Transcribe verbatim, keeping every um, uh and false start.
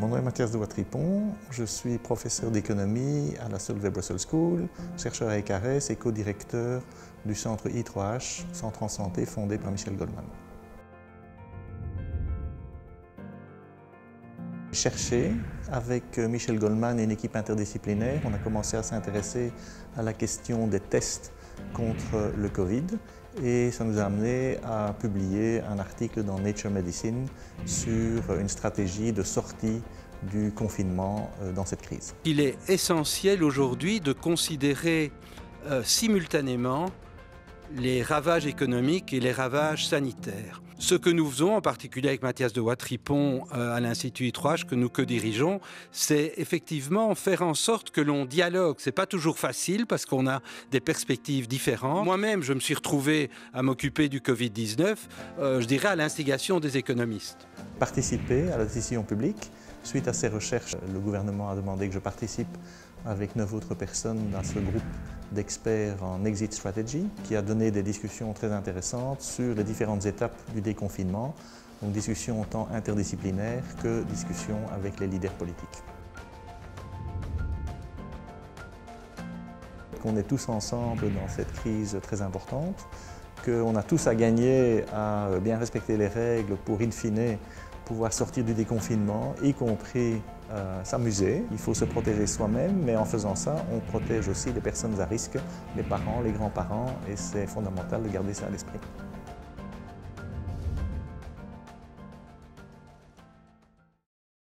Mon nom est Mathias de Watripon, je suis professeur d'économie à la Solvay Brussels School, chercheur à Ecarès et co-directeur du centre I trois H, centre en santé fondé par Michel Goldman. Chercher avec Michel Goldman et une équipe interdisciplinaire, on a commencé à s'intéresser à la question des tests contre le Covid et ça nous a amené à publier un article dans Nature Medicine sur une stratégie de sortie du confinement dans cette crise. Il est essentiel aujourd'hui de considérer euh, simultanément les ravages économiques et les ravages sanitaires. Ce que nous faisons, en particulier avec Mathias de Watripon euh, à l'Institut I trois H que nous co-dirigeons, c'est effectivement faire en sorte que l'on dialogue. C'est pas toujours facile parce qu'on a des perspectives différentes. Moi-même, je me suis retrouvé à m'occuper du Covid dix-neuf, euh, je dirais à l'instigation des économistes. Participer à la décision publique. Suite à ces recherches, le gouvernement a demandé que je participe avec neuf autres personnes à ce groupe d'experts en exit strategy qui a donné des discussions très intéressantes sur les différentes étapes du déconfinement, donc discussions tant interdisciplinaires que discussions avec les leaders politiques. Qu'on est tous ensemble dans cette crise très importante, qu'on a tous à gagner à bien respecter les règles pour in fine pouvoir sortir du déconfinement, y compris euh, s'amuser. Il faut se protéger soi-même, mais en faisant ça, on protège aussi les personnes à risque, les parents, les grands-parents, et c'est fondamental de garder ça à l'esprit.